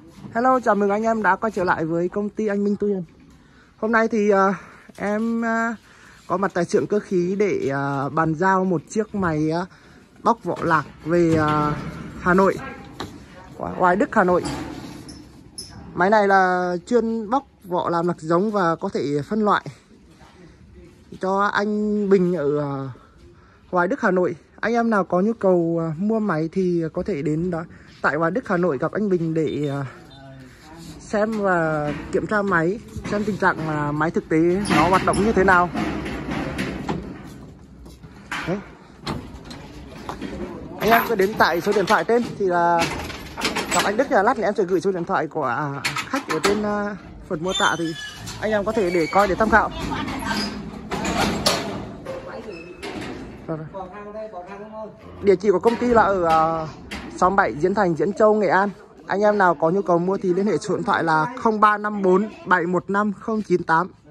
Hello, chào mừng anh em đã quay trở lại với công ty Anh Minh Tuyền. Hôm nay thì em có mặt tại xưởng cơ khí để bàn giao một chiếc máy bóc vỏ lạc về Hà Nội, Hoài Đức, Hà Nội. Máy này là chuyên bóc vỏ làm lạc giống và có thể phân loại cho anh Bình ở Hoài Đức, Hà Nội. Anh em nào có nhu cầu mua máy thì có thể đến đó tại Hoài Đức, Hà Nội gặp anh Bình để xem và kiểm tra máy, xem tình trạng máy thực tế nó hoạt động như thế nào. Đấy. Anh em cứ đến tại số điện thoại trên thì là gặp anh Đức. Lát nữa em sẽ gửi số điện thoại của khách ở trên phần mô tả thì anh em có thể để coi để tham khảo. Địa chỉ của công ty là ở xóm 7 Diễn Thành, Diễn Châu, Nghệ An. Anh em nào có nhu cầu mua thì liên hệ số điện thoại là 0354 715 098.